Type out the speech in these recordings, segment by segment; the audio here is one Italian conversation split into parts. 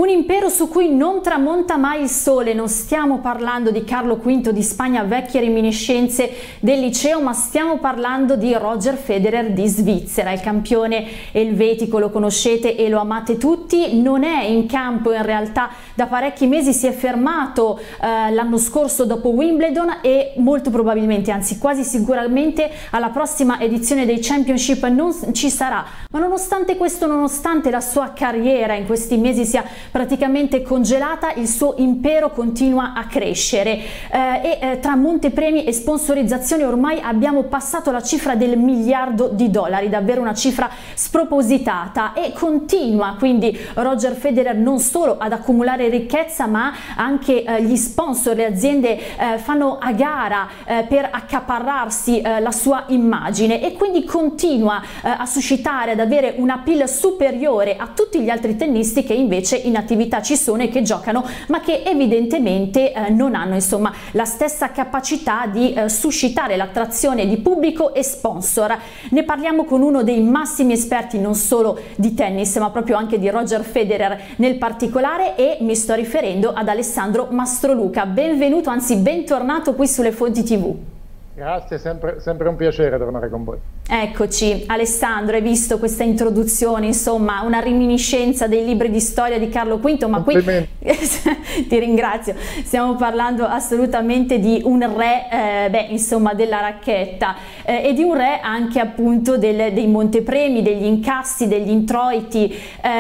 impero su cui non tramonta mai il sole. Non stiamo parlando di Carlo V di Spagna, vecchie reminiscenze del liceo, ma stiamo parlando di Roger Federer di Svizzera. Il campione elvetico lo conoscete e lo amate tutti, non è in campo in realtà da parecchi mesi, si è fermato l'anno scorso dopo Wimbledon e molto probabilmente, anzi quasi sicuramente, alla prossima edizione dei Championship non ci sarà. Ma nonostante questo, nonostante la sua carriera in questi mesi sia praticamente congelata, il suo impero continua a crescere tra montepremi e sponsorizzazioni ormai abbiamo passato la cifra del $1 miliardo, davvero una cifra spropositata, e continua quindi Roger Federer non solo ad accumulare ricchezza, ma anche gli sponsor, le aziende fanno a gara per accaparrarsi la sua immagine, e quindi continua a suscitare, ad avere un appeal superiore a tutti gli altri tennisti che invece in attività ci sono e che giocano, ma che evidentemente non hanno insomma la stessa capacità di suscitare l'attrazione di pubblico e sponsor. Ne parliamo con uno dei massimi esperti non solo di tennis, ma proprio anche di Roger Federer nel particolare, e mi sto riferendo ad Alessandro Mastroluca. Benvenuto, anzi bentornato qui sulle Fonti TV. Grazie, sempre un piacere tornare con voi. Eccoci. Alessandro, hai visto questa introduzione, insomma una reminiscenza dei libri di storia di Carlo V, ma qui ti ringrazio, stiamo parlando assolutamente di un re insomma della racchetta, e di un re anche appunto dei montepremi, degli incassi, degli introiti,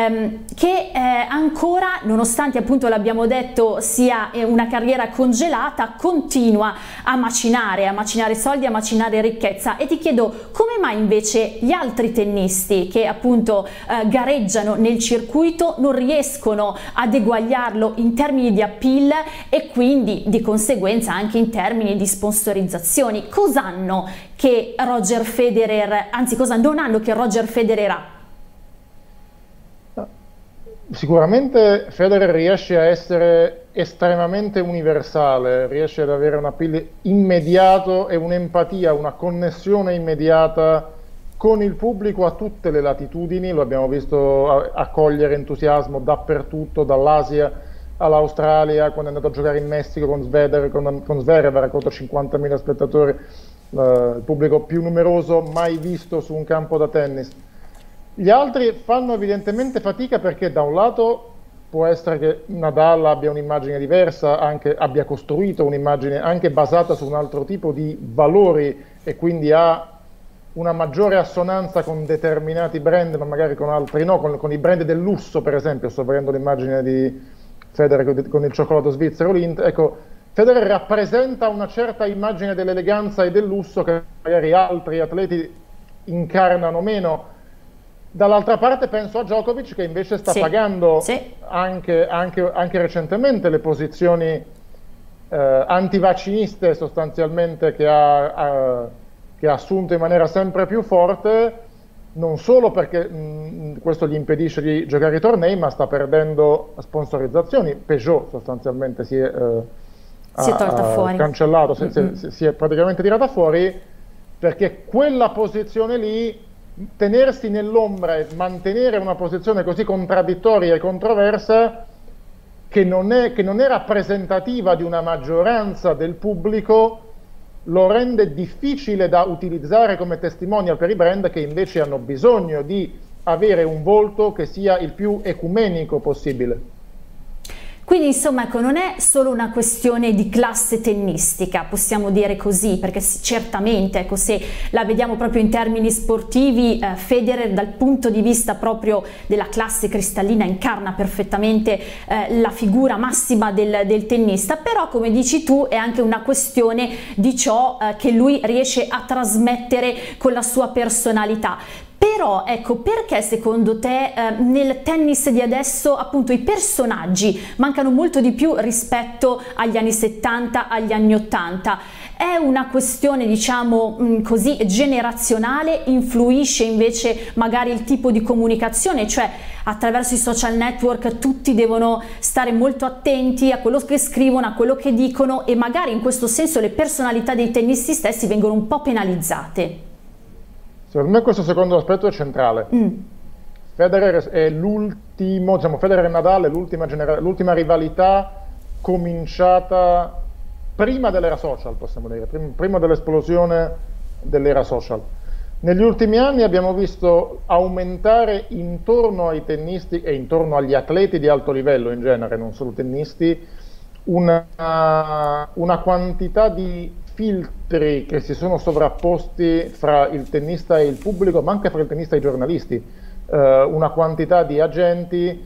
che ancora, nonostante appunto l'abbiamo detto sia una carriera congelata, continua a macinare soldi, a macinare ricchezza. E ti chiedo, come mai invece gli altri tennisti che appunto gareggiano nel circuito non riescono ad eguagliarlo in termini di appeal e quindi di conseguenza anche in termini di sponsorizzazioni? Cosa hanno che Roger Federer, anzi cosa non hanno che Roger Federer ha? Sicuramente Federer riesce a essere estremamente universale, riesce ad avere un appeal immediato e un'empatia, una connessione immediata con il pubblico a tutte le latitudini. Lo abbiamo visto accogliere entusiasmo dappertutto, dall'Asia all'Australia, quando è andato a giocare in Messico con Zverev ha raccolto 50.000 spettatori, il pubblico più numeroso mai visto su un campo da tennis. Gli altri fanno evidentemente fatica perché da un lato può essere che Nadal abbia un'immagine diversa, abbia costruito un'immagine anche basata su un altro tipo di valori e quindi ha una maggiore assonanza con determinati brand, ma magari con altri no, con i brand del lusso per esempio. Sto vedendo l'immagine di Federer con il cioccolato svizzero Lindt. Ecco, Federer rappresenta una certa immagine dell'eleganza e del lusso che magari altri atleti incarnano meno. Dall'altra parte penso a Djokovic, che invece sta pagando anche recentemente le posizioni antivacciniste sostanzialmente che ha assunto in maniera sempre più forte, non solo perché questo gli impedisce di giocare i tornei, ma sta perdendo sponsorizzazioni. Peugeot sostanzialmente si è tolta fuori, cancellato, si è praticamente tirata fuori, perché quella posizione lì, tenersi nell'ombra e mantenere una posizione così contraddittoria e controversa, che non è rappresentativa di una maggioranza del pubblico, lo rende difficile da utilizzare come testimonial per i brand, che invece hanno bisogno di avere un volto che sia il più ecumenico possibile. Quindi insomma, ecco, non è solo una questione di classe tennistica, possiamo dire così, perché certamente, ecco, se la vediamo proprio in termini sportivi, Federer dal punto di vista proprio della classe cristallina incarna perfettamente la figura massima del tennista, però come dici tu è anche una questione di ciò che lui riesce a trasmettere con la sua personalità. Però ecco, perché secondo te nel tennis di adesso appunto i personaggi mancano molto di più rispetto agli anni 70, agli anni 80? È una questione, diciamo così, generazionale? Influisce invece magari il tipo di comunicazione, cioè attraverso i social network tutti devono stare molto attenti a quello che scrivono, a quello che dicono, e magari in questo senso le personalità dei tennisti stessi vengono un po' penalizzate? Secondo me questo secondo aspetto è centrale. Federer è l'ultimo, diciamo, Federer e Nadal è l'ultima rivalità cominciata prima dell'era social, possiamo dire, prima dell'esplosione dell'era social. Negli ultimi anni abbiamo visto aumentare intorno ai tennisti e intorno agli atleti di alto livello in genere, non solo tennisti, una quantità di filtri che si sono sovrapposti fra il tennista e il pubblico, ma anche fra il tennista e i giornalisti, una quantità di agenti,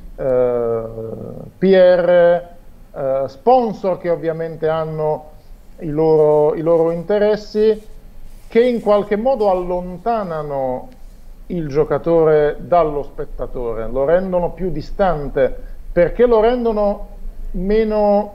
PR, sponsor che ovviamente hanno i loro interessi, che in qualche modo allontanano il giocatore dallo spettatore, lo rendono più distante, perché lo rendono meno,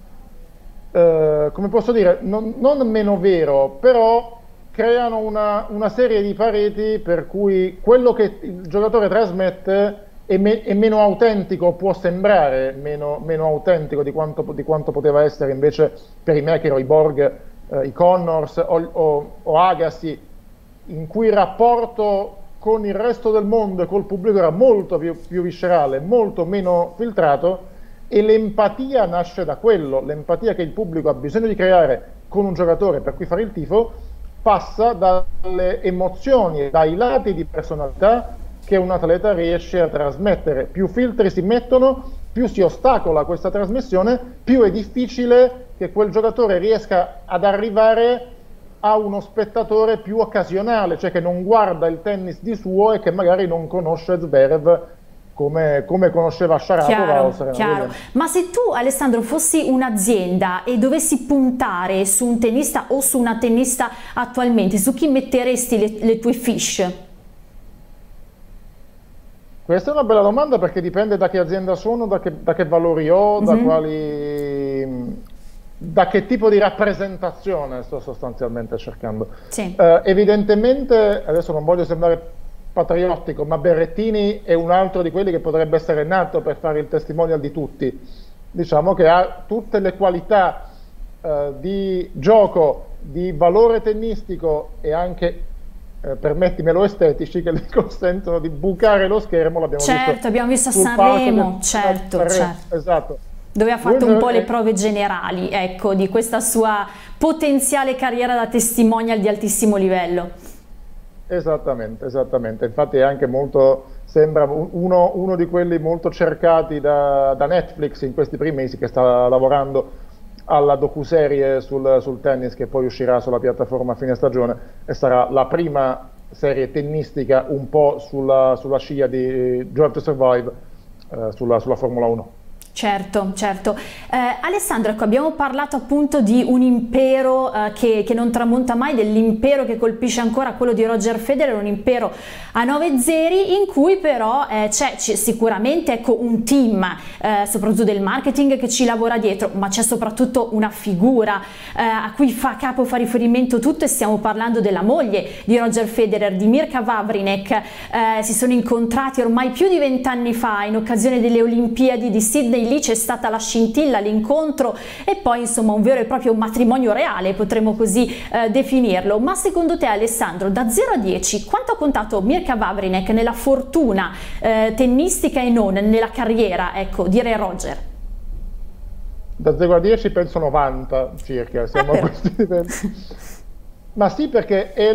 come posso dire, non meno vero, però creano una serie di pareti per cui quello che il giocatore trasmette è meno autentico, può sembrare meno autentico di quanto poteva essere invece per i McEnroe, i Borg, i Connors o Agassi, in cui il rapporto con il resto del mondo e col pubblico era molto più viscerale, molto meno filtrato, e l'empatia nasce da quello, l'empatia che il pubblico ha bisogno di creare con un giocatore per cui fare il tifo passa dalle emozioni e dai lati di personalità che un atleta riesce a trasmettere. Più filtri si mettono, più si ostacola questa trasmissione, più è difficile che quel giocatore riesca ad arrivare a uno spettatore più occasionale, cioè che non guarda il tennis di suo e che magari non conosce Zverev come conosceva Sharapova o Serena Williams. Ma se tu, Alessandro, fossi un'azienda e dovessi puntare su un tennista o su una tennista attualmente, su chi metteresti le tue fiche? Questa è una bella domanda, perché dipende da che azienda sono, da che valori ho, da che tipo di rappresentazione sto sostanzialmente cercando. Sì. Evidentemente, adesso non voglio sembrare patriottico, ma Berrettini è un altro di quelli che potrebbe essere nato per fare il testimonial di tutti. Diciamo che ha tutte le qualità di gioco, di valore tennistico e anche permettimelo estetici, che gli consentono di bucare lo schermo. L'abbiamo visto, abbiamo visto a Sanremo, certo. Esatto. Dove ha fatto un po' le prove generali, ecco, di questa sua potenziale carriera da testimonial di altissimo livello. Esattamente. Infatti è anche molto, sembra uno di quelli molto cercati da Netflix in questi primi mesi, che sta lavorando alla docuserie sul tennis, che poi uscirà sulla piattaforma a fine stagione e sarà la prima serie tennistica un po' sulla scia di Drive to Survive, sulla Formula 1. Certo. Alessandro, ecco, abbiamo parlato appunto di un impero che non tramonta mai, dell'impero che colpisce ancora, quello di Roger Federer, un impero a 9 zeri, in cui però c'è sicuramente, ecco, un team, soprattutto del marketing, che ci lavora dietro, ma c'è soprattutto una figura a cui fa riferimento tutto, e stiamo parlando della moglie di Roger Federer, di Mirka Vavrinek. Si sono incontrati ormai più di 20 anni fa in occasione delle Olimpiadi di Sydney. Lì c'è stata la scintilla, l'incontro, e poi insomma un vero e proprio matrimonio reale, potremmo così definirlo. Ma secondo te, Alessandro, da 0 a 10 quanto ha contato Mirka Vavrinek nella fortuna tennistica e non nella carriera, ecco, di Re Roger? Da 0 a 10 penso 90 circa, siamo a questi livelli. Ma sì, perché è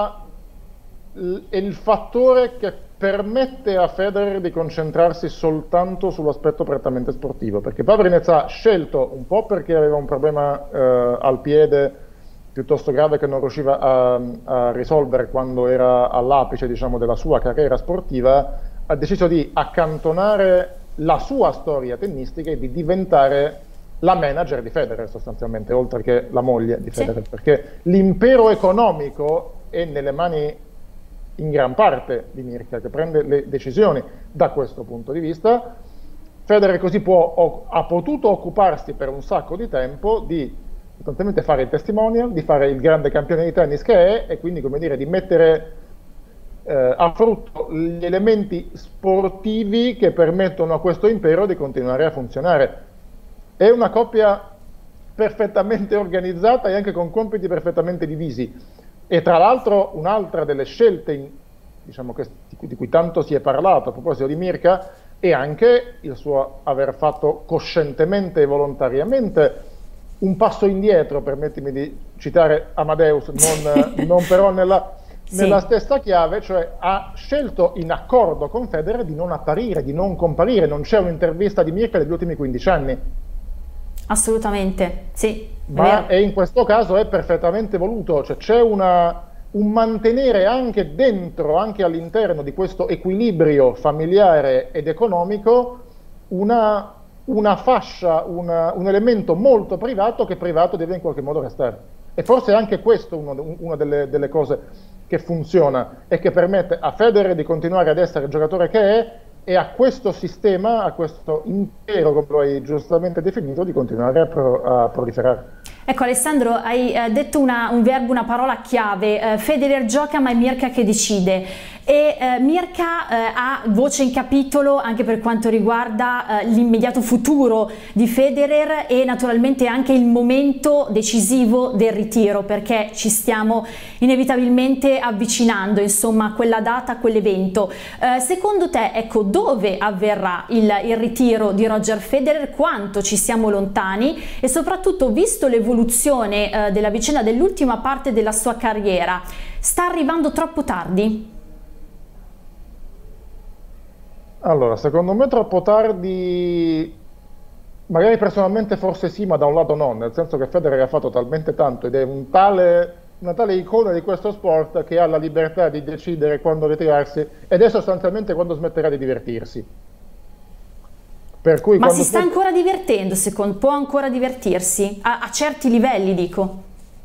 il fattore che permette a Federer di concentrarsi soltanto sull'aspetto prettamente sportivo, perché Vavrinec ha scelto, un po' perché aveva un problema al piede piuttosto grave che non riusciva a risolvere quando era all'apice, diciamo, della sua carriera sportiva, ha deciso di accantonare la sua storia tennistica e di diventare la manager di Federer sostanzialmente, oltre che la moglie di Federer, perché l'impero economico è nelle mani in gran parte di Mirka, che prende le decisioni da questo punto di vista. Federer così ha potuto occuparsi per un sacco di tempo di sostanzialmente fare il testimonial, di fare il grande campione di tennis che è, e quindi, come dire, di mettere a frutto gli elementi sportivi che permettono a questo impero di continuare a funzionare. È una coppia perfettamente organizzata e anche con compiti perfettamente divisi. E tra l'altro un'altra delle scelte diciamo, di cui tanto si è parlato a proposito di Mirka, e anche il suo aver fatto coscientemente e volontariamente un passo indietro, permettimi di citare Amadeus, non però nella stessa chiave, cioè ha scelto in accordo con Federer di non apparire, di non comparire. Non c'è un'intervista di Mirka degli ultimi 15 anni. Assolutamente, sì. E in questo caso è perfettamente voluto, cioè c'è un mantenere anche dentro, anche all'interno di questo equilibrio familiare ed economico, una fascia, un elemento molto privato che privato deve in qualche modo restare. E forse anche questo una delle cose che funziona e che permette a Federer di continuare ad essere il giocatore che è, e a questo sistema, a questo impero, come lo hai giustamente definito, di continuare a proliferare. Ecco Alessandro, hai detto un verbo, una parola chiave, Federer gioca ma è Mirka che decide, e Mirka ha voce in capitolo anche per quanto riguarda l'immediato futuro di Federer e naturalmente anche il momento decisivo del ritiro, perché ci stiamo inevitabilmente avvicinando, insomma, a quella data, a quell'evento. Secondo te, ecco, dove avverrà il ritiro di Roger Federer, quanto ci siamo lontani e soprattutto, visto l'evoluzione della vicenda dell'ultima parte della sua carriera, sta arrivando troppo tardi? Allora, secondo me troppo tardi, magari personalmente forse sì, ma da un lato no, nel senso che Federer ha fatto talmente tanto ed è una tale icona di questo sport che ha la libertà di decidere quando ritirarsi ed è sostanzialmente quando smetterà di divertirsi. Per cui ma si sta ancora divertendo, può ancora divertirsi? A certi livelli, dico.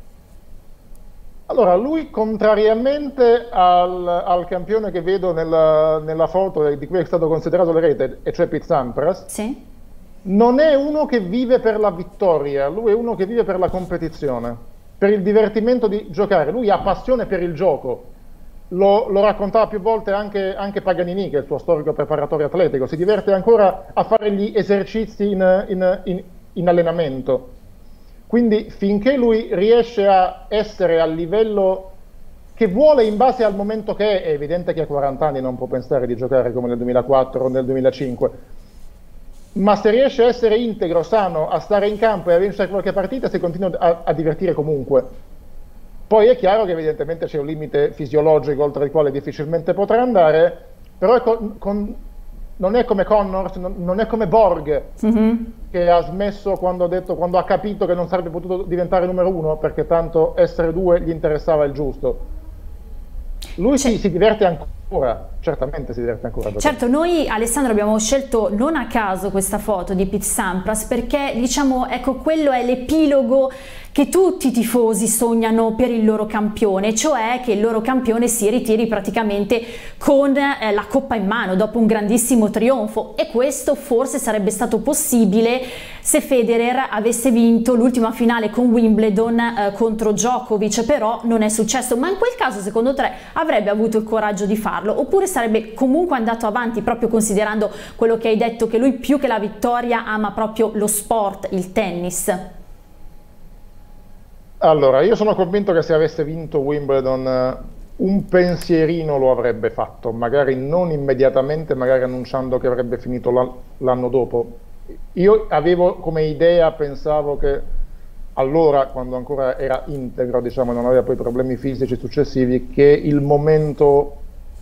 Allora, lui, contrariamente al campione che vedo nella foto di cui è stato considerato l'erede, e cioè Pete Sampras, sì, non è uno che vive per la vittoria, lui è uno che vive per la competizione, per il divertimento di giocare. Lui ha passione per il gioco. Lo raccontava più volte anche Paganini, che è il suo storico preparatore atletico. Si diverte ancora a fare gli esercizi in allenamento. Quindi finché lui riesce a essere al livello che vuole in base al momento che è evidente che a 40 anni non può pensare di giocare come nel 2004 o nel 2005, ma se riesce a essere integro, sano, a stare in campo e a vincere qualche partita, si continua a divertire comunque. Poi è chiaro che evidentemente c'è un limite fisiologico oltre il quale difficilmente potrà andare, però non è come Connors, non è come Borg, che ha smesso quando ha capito che non sarebbe potuto diventare numero uno, perché tanto essere due gli interessava il giusto. Lui si diverte ancora, certamente si diverte ancora. Certo, noi Alessandro abbiamo scelto non a caso questa foto di Pete Sampras perché, diciamo, ecco, quello è l'epilogo che tutti i tifosi sognano per il loro campione, cioè che il loro campione si ritiri praticamente con la coppa in mano dopo un grandissimo trionfo, e questo forse sarebbe stato possibile se Federer avesse vinto l'ultima finale con Wimbledon contro Djokovic, però non è successo. Ma in quel caso, secondo te, avrebbe avuto il coraggio di farlo, oppure sarebbe comunque andato avanti, proprio considerando quello che hai detto, che lui più che la vittoria ama proprio lo sport, il tennis? Allora, io sono convinto che se avesse vinto Wimbledon un pensierino lo avrebbe fatto, magari non immediatamente, magari annunciando che avrebbe finito l'anno dopo. Io avevo come idea, pensavo che allora, quando ancora era integro, diciamo, non aveva poi problemi fisici successivi, che il momento,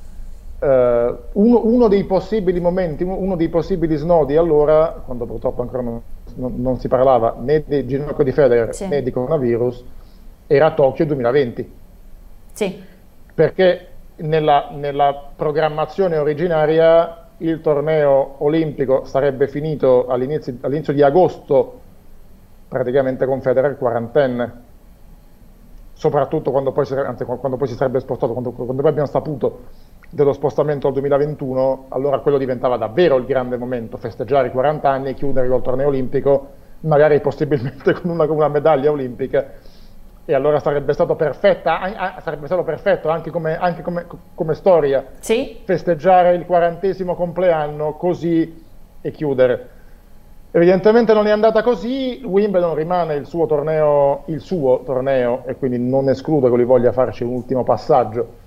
uno dei possibili momenti, uno dei possibili snodi, allora, quando purtroppo ancora non si parlava né di ginocchio di Federer né di coronavirus, era Tokyo 2020. Sì. Perché nella programmazione originaria il torneo olimpico sarebbe finito all'inizio di agosto, praticamente con Federer quarantenne, soprattutto quando poi si sarebbe spostato, quando poi abbiamo saputo dello spostamento al 2021, allora quello diventava davvero il grande momento, festeggiare i 40 anni e chiudere col torneo olimpico, magari possibilmente con una medaglia olimpica, e allora sarebbe stato perfetto anche come storia, sì, festeggiare il 40° compleanno così e chiudere. Evidentemente non è andata così. Wimbledon rimane il suo torneo, e quindi non escludo che lui voglia farci un ultimo passaggio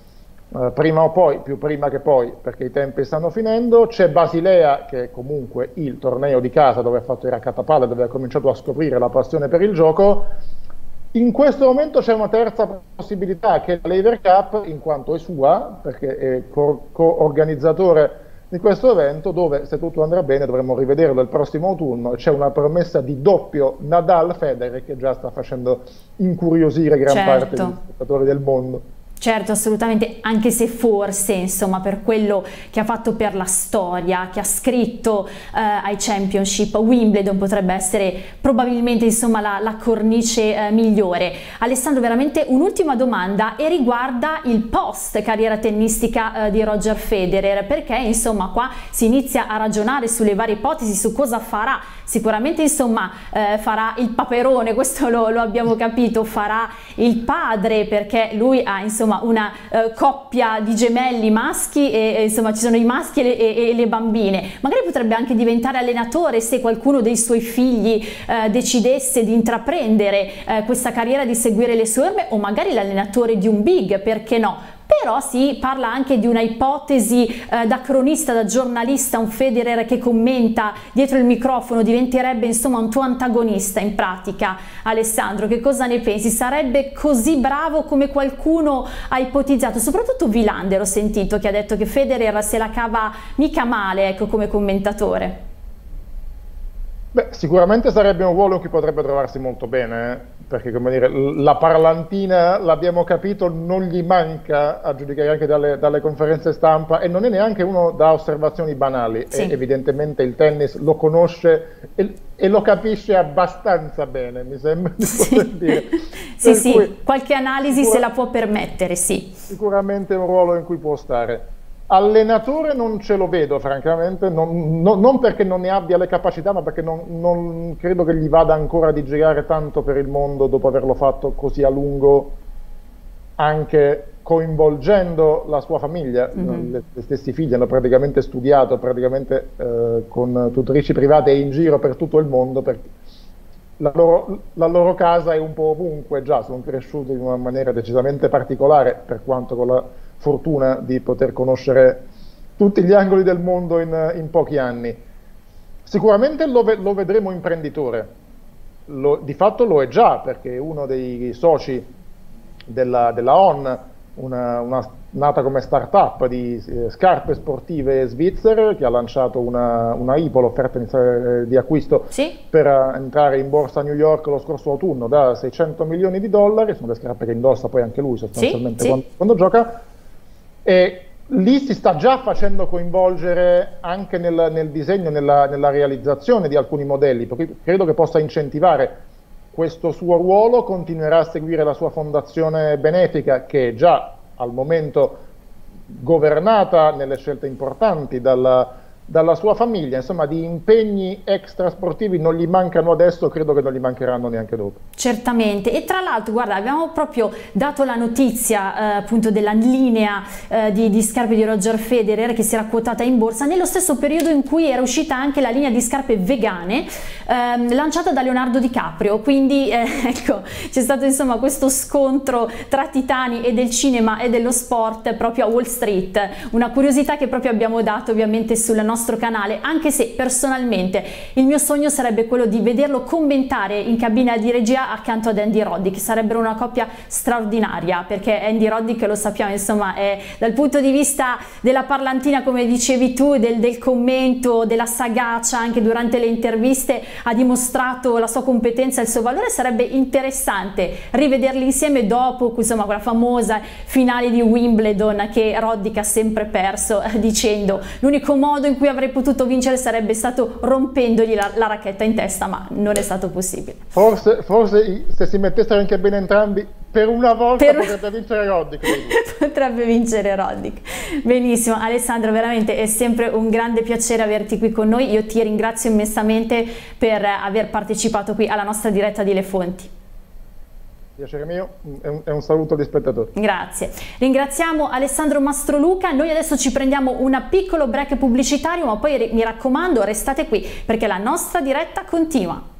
prima o poi, più prima che poi, perché i tempi stanno finendo. C'è Basilea, che è comunque il torneo di casa dove ha fatto i raccattapalle, dove ha cominciato a scoprire la passione per il gioco. In questo momento c'è una terza possibilità, che è la Lever Cup, in quanto è sua, perché è co-organizzatore di questo evento, dove, se tutto andrà bene, dovremmo rivederlo il prossimo autunno. C'è una promessa di doppio Nadal-Federer che già sta facendo incuriosire gran parte degli spettatori del mondo. Certo, assolutamente, anche se forse, insomma, per quello che ha fatto per la storia, che ha scritto ai Championship, Wimbledon potrebbe essere probabilmente, insomma, la cornice migliore. Alessandro, veramente un'ultima domanda e riguarda il post carriera tennistica di Roger Federer, perché insomma qua si inizia a ragionare sulle varie ipotesi, su cosa farà. Sicuramente, insomma, farà il paperone, questo lo abbiamo capito, farà il padre, perché lui ha, insomma, una coppia di gemelli maschi e insomma ci sono i maschi e le bambine. Magari potrebbe anche diventare allenatore se qualcuno dei suoi figli decidesse di intraprendere questa carriera, di seguire le sue orme, o magari l'allenatore di un big, perché no? Però si parla anche di una ipotesi da cronista, da giornalista, un Federer che commenta dietro il microfono, diventerebbe insomma un tuo antagonista in pratica. Alessandro, che cosa ne pensi? Sarebbe così bravo come qualcuno ha ipotizzato? Soprattutto Wilander, ho sentito, che ha detto che Federer se la cava mica male, ecco, come commentatore. Beh, sicuramente sarebbe un ruolo in cui potrebbe trovarsi molto bene, perché, come dire, la parlantina, l'abbiamo capito, non gli manca, a giudicare anche dalle conferenze stampa, e non è neanche uno da osservazioni banali. Sì. E evidentemente il tennis lo conosce e lo capisce abbastanza bene, mi sembra di poter dire. Sì, sì, qualche analisi se la può permettere, sì. Sicuramente è un ruolo in cui può stare. Allenatore non ce lo vedo, francamente, non perché non ne abbia le capacità, ma perché non credo che gli vada ancora di girare tanto per il mondo dopo averlo fatto così a lungo, anche coinvolgendo la sua famiglia. Le stessi figli hanno praticamente studiato, con tutrici private e in giro per tutto il mondo, perché la loro casa è un po' ovunque già, sono cresciuti in una maniera decisamente particolare, per quanto con la fortuna di poter conoscere tutti gli angoli del mondo in pochi anni. Sicuramente lo vedremo imprenditore, di fatto lo è già, perché è uno dei soci della On, una nata come start-up di scarpe sportive svizzere, che ha lanciato una IPO, l'offerta di acquisto, sì, per entrare in borsa a New York lo scorso autunno, da $600 milioni, sono le scarpe che indossa poi anche lui sostanzialmente, sì, quando gioca. E lì si sta già facendo coinvolgere anche nel disegno, nella realizzazione di alcuni modelli, perché credo che possa incentivare questo suo ruolo. Continuerà a seguire la sua fondazione benefica, che è già al momento governata nelle scelte importanti dalla sua famiglia. Insomma, di impegni extrasportivi non gli mancano adesso, credo che non gli mancheranno neanche dopo. Certamente. E tra l'altro, guarda, abbiamo proprio dato la notizia appunto della linea di scarpe di Roger Federer che si era quotata in borsa nello stesso periodo in cui era uscita anche la linea di scarpe vegane lanciata da Leonardo DiCaprio, quindi ecco, c'è stato insomma questo scontro tra titani e del cinema e dello sport proprio a Wall Street, una curiosità che proprio abbiamo dato ovviamente sul nostro canale, anche se personalmente il mio sogno sarebbe quello di vederlo commentare in cabina di regia accanto ad Andy Roddick. Sarebbero una coppia straordinaria, perché Andy Roddick, lo sappiamo, insomma, è dal punto di vista della parlantina, come dicevi tu, del commento, della sagacia, anche durante le interviste ha dimostrato la sua competenza e il suo valore. Sarebbe interessante rivederli insieme dopo, insomma, quella famosa finale di Wimbledon che Roddick ha sempre perso, dicendo l'unico modo in cui avrei potuto vincere sarebbe stato rompendogli la racchetta in testa, ma non è stato possibile. Forse se si mettessero in cabina entrambi, per una volta potrebbe vincere Roddick. Potrebbe vincere Roddick. Benissimo, Alessandro, veramente è sempre un grande piacere averti qui con noi. Io ti ringrazio immensamente per aver partecipato qui alla nostra diretta di Le Fonti. Piacere mio, è un saluto agli spettatori. Grazie. Ringraziamo Alessandro Mastroluca. Noi adesso ci prendiamo un piccolo break pubblicitario, ma poi mi raccomando, restate qui perché la nostra diretta continua.